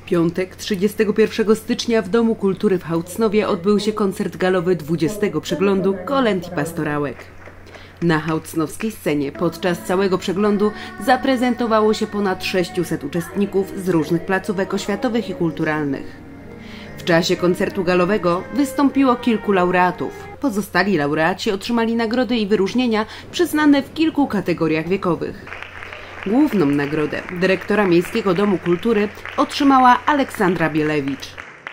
piątek, 31 stycznia w Domu Kultury w Hałcnowie odbył się koncert galowy 20. przeglądu Kolęd i Pastorałek. Na hałcnowskiej scenie podczas całego przeglądu zaprezentowało się ponad 600 uczestników z różnych placówek oświatowych i kulturalnych. W czasie koncertu galowego wystąpiło kilku laureatów. Pozostali laureaci otrzymali nagrody i wyróżnienia przyznane w kilku kategoriach wiekowych. Główną nagrodę dyrektora Miejskiego Domu Kultury otrzymała Aleksandra Bielewicz.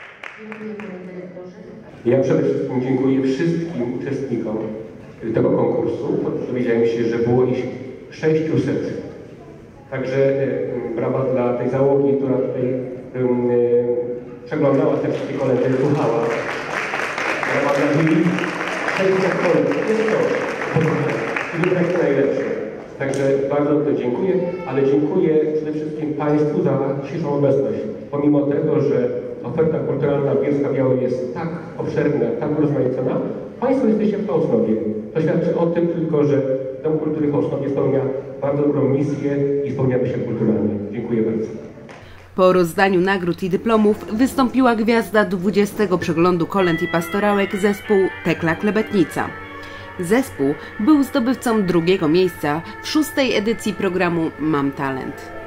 Ja przede wszystkim dziękuję wszystkim uczestnikom tego konkursu. Dowiedziałem się, że było ich 600. Także brawa dla tej załogi, która tutaj przeglądała te wszystkie kolędy, słuchała. Brawa dla jury. 600 kolęd. Jest to. I wybrać najlepsze. Także bardzo to dziękuję, ale dziękuję przede wszystkim Państwu za dzisiejszą obecność. Pomimo tego, że oferta kulturalna Bielska-Białej jest tak obszerna, tak urozmaicona, Państwo jesteście w Hałcnowie. To świadczy o tym tylko, że Dom Kultury w Hałcnowie spełnia bardzo dobrą misję i spełniamy się kulturalnie. Dziękuję bardzo. Po rozdaniu nagród i dyplomów wystąpiła gwiazda 20. przeglądu Kolęd i Pastorałek zespół Tekla Klebetnica. Zespół był zdobywcą drugiego miejsca w 6. edycji programu Mam Talent.